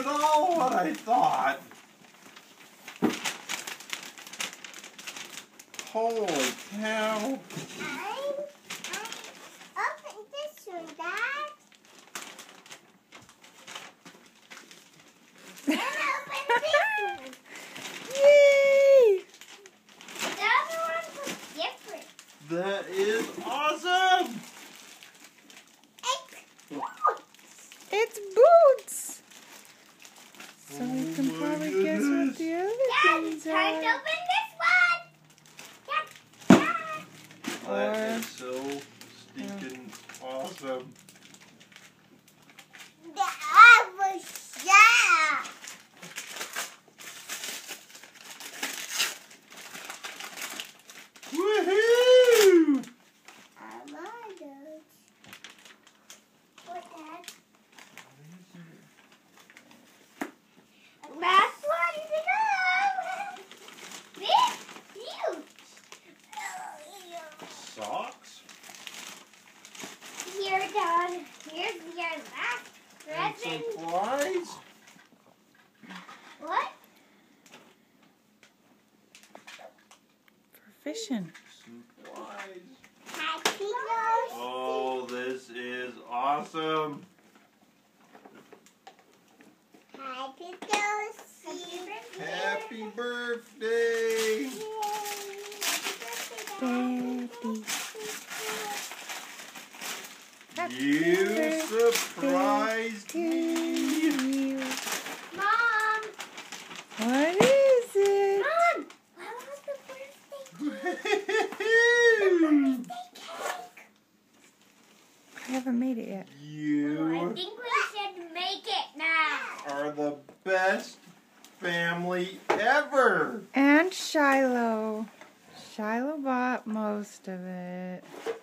at all what I thought. Holy cow. I open this one, Dad. And open this one. Yay! The other one was different. That is awesome. It's boots! So we can probably guess what the other Dad, things it's time to are. open this one. Dad. That is so stinking awesome. That was yeah. Woohoo! I love those. What, Dad? Last one to go. Big, huge. Socks? Here, Dad. Here's your last And present. supplies? What? For fishing. Supplies. Happy Nose. Oh, this is awesome. Happy Nose. Happy birthday. Daddy. You surprised me. You. Mom. What is it? Mom. What was the birthday cake? I haven't made it yet. I You think we should make it now. are the best family ever. And Shiloh. Shiloh bought most of it.